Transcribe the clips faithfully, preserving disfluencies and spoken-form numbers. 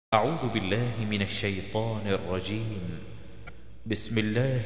أعوذ بالله من الشيطان الرجيم बिस्मिल्लाहिर्रहमानिर्रहीम।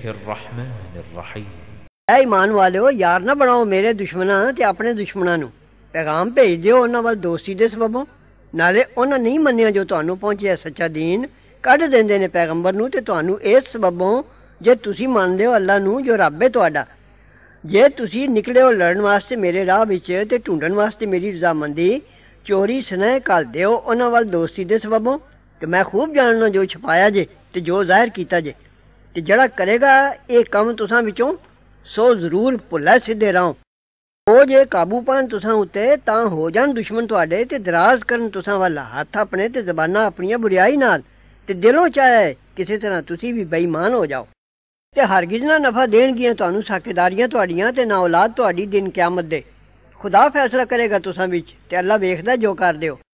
ऐ ईमान वालेओ, यार ना बनाओ मेरे दुश्मना ते अपने दुश्मना नू पैगाम भेज दिओ उन्हां वल दोस्ती दे सबबों। नाले उन्हां नहीं मन्निया जो तुहानू पहुंचिया सच्चा दीन, कढ देंदे ने पैगंबर नू ते तुहानू इस सबबों जे तुसी मनदे हो अल्लाह नू जो रब है तुहाडा। जे तुसी निकले हो लड़न वास्ते मेरे राह विच ते ढूंढण वास्ते मेरी रजामंदी, चोरी सनेह घल दिओ उन्हां वल दोस्ती दे सबबों। ते मैं खूब जानना जो छुपाया जे ते जो जाहिर कीता जे, ते जड़ा करेगा ये कम तुसां विचों सो जरूर भुल्ला सीधे राहों। ओ जे काबू पान तुसां उत्ते तां हो जान दुश्मन तुहाडे ते दराज करन तुसां वल हत्थ अपने ते ज़बानां अपनियां बुरियाई नाल, ते दिलों चाहे किसी तरह तुसी भी बेईमान हो जाओ। ते हरगिज़ ना नफा देणगियां तुहानू साकेदारियां तुहाडियां ते ना औलाद तुहाडी दिन क़यामत दे। खुदा फैसला करेगा तुसां विच ते अल्लाह वेखदा जो करदे हो।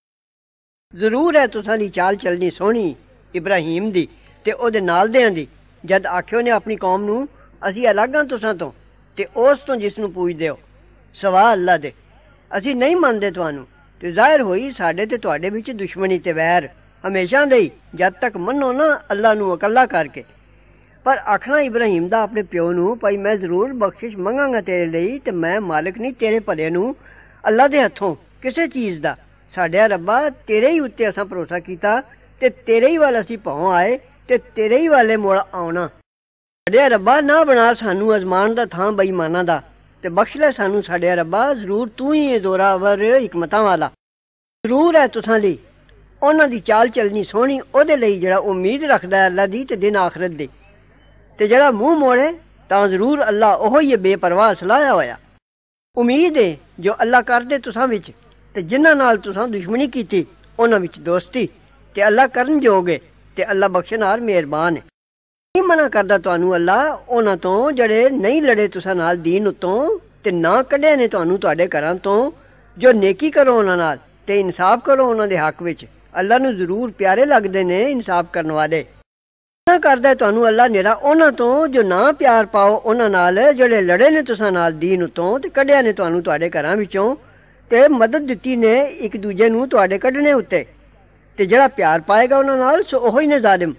जरूर है तुसां दी चाल चलनी सोहनी इब्राहिम दी ते ओहदे नालदियां दी, जद आखियो ने अपनी कौम नू असी अलग हां तुसां तो ते उस तो जिस नू पूजदे हो सवा अल्लाह दे। असी नहीं मनदे तुहानू ते जाहिर होई साडे ते तुहाडे विच दुश्मनी ते वैर हमेशा दे, जद तक मन्नो ना अल्लाह नू अकल्ला करके। पर आखना इब्राहिम दा अपने प्यो नू, भाई मैं जरूर बख्शिश मंगांगा तेरे लेई ते मैं मालिक नहीं तेरे भले नू अल्लाह दे हत्थों किसे चीज दा। साडे रब्बा तेरे ही उत्ते असां भरोसा कीता ते तेरे ही वाल असी भौं आए ते तेरे ही वाले मुड़ आउणा। साडे रब्बा ना बना सानू अजमान दा थां बेईमानां दा, ते बख्श लै सानू साडे रब्बा, जरूर तू ही जोरावर हिकमतां वाला। जरूर है तुसां लई उन्हां दी चाल चलनी सोहनी ओहदे लई जेड़ा उम्मीद रखदा है अल्लाह दी ते दिन आखरत दी, ते जेड़ा मुंह मोड़े तां जरूर अल्लाह ओहो ही बेपरवाह सलाया होया। उम्मीद है जो अल्लाह करदे तुसां विच ते जिन्हां नाल तुसां दुश्मनी कीती उन्हां विच दोस्ती, ते अल्लाह करन जोगे ते अल्लाह बख्शनार मेहरबान है। नहीं मना करदा तुहानू अल्लाह उन्हां तो जेड़े नहीं लड़े तुसां नाल दीन उत्तों ते ना कढे ने तुहानू तुहाडे घरां तो, जो नेकी करो उन्हां नाल ते इंसाफ करो उन्हां दे हक विच। अल्लाह नू जरूर प्यारे लगदे ने इंसाफ करन वाले। ना करदा तुहानू अल्लाह नेड़ा उन्हां तो जो ना प्यार पाओ उन्हां नाल जेड़े लड़े ने तुसां नाल दीन उत्तों ते कढिया ने तुहानू तुहाडे घरां विचों, ते मदद दित्ती ने एक दूजे नू तुहाडे कढने उत्ते, ते जेड़ा प्यार पाएगा उन्हां नाल सो ओही ने ज़ालिम।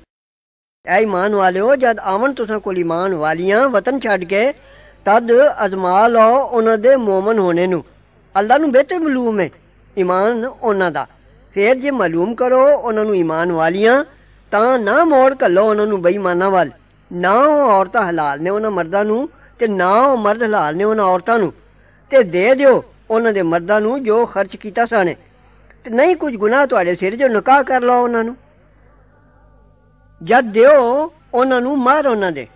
ऐ ईमान वालेओ, जद आवन तुसां कोल ईमान वालियां वतन छड्ड के तद अजमा लओ उन्हां दे मोमन होने नू। अल्लाह नू बेहतर मालूम है ईमान उन्हां दा। फिर जे मालूम करो उन्हां नू ईमान वालियां तां ना मोड़ घल्लो उन्हां नू बेईमानां वल। ना ओह औरतां हलाल ने उन्हां मर्दां नू ते ना ओह मर्द हलाल ने उन्हां औरतां नू, ते दे दिओ उन्हां दे मर्दां नू जो खर्च कीता साने, ते नहीं कुछ गुनाह तुहाडे सिर जो निकाह कर लो उन्हां नू। जद दिओ उन्हां नू मार उन्हां दे,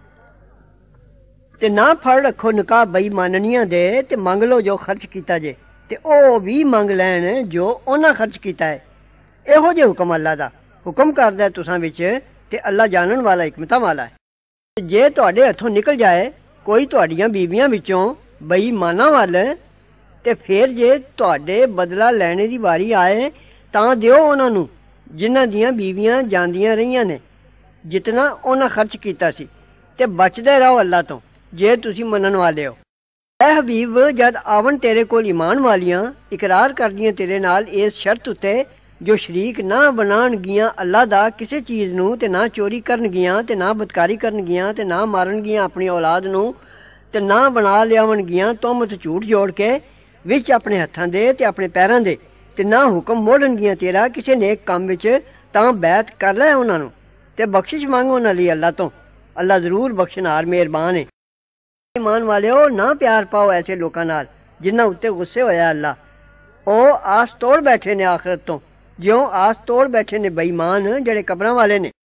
ते ना फड़ रखो निकाह बेईमाननियां दे, ते मंग लो जो खर्च कीता जे, ते ओह भी मंग लैण जो उन्हां खर्च कीता है। इहो जे हुक्म अल्लाह दा हुक्म करदा है तुसां विच, ते अल्लाह जानन वाला हिकमतां वाला है। जे तुहाडे हत्थों निकल जाए कोई तुहाडियां बीवियां विचों बेईमानां वल, ते फिर जे तुहाडे बदला लैणे दी वारी आए तां दिओ उन्हां नू जिन्हां दियां बीवियां जांदियां रहियां ने, जितना उन्हां खर्च कीता सी, ते बचदे रहो अल्लाह तो जे तुसी मनन वाले हो। ऐ हबीब, जद आवन तेरे कोल ईमान वालियां इकरार करदियां तेरे नाल इस शर्त उत्ते जो शरीक ना बनाण गियां अल्लाह दा किसे चीज नू, ते ना चोरी करन गियां, ते ना बदकारी करन गियां, ते ना मारन गियां अपनी औलाद नू, ते ना बना लियावन गियां तोहमत झूठ जोड़ के विच अपने हत्थां दे ते अपने पैरां दे, ते ना हुक्म मोड़न गियां तेरा किसे नेक काम विच, तां बैत कर लै उन्हां नू ते बख्शिश मंग उन्हां लई अल्लाह तो। अल्लाह जरूर बख्शनार मेहरबान है। ईमान वालेओ, ना प्यार पाओ ऐसे लोकां नाल जिन्हां उत्ते गुस्से होया अल्लाह। ओह आस तोड़ बैठे ने आखरत तो, ज्यों आस तोड़ बैठे ने बेईमान जेड़े कबरां वाले ने।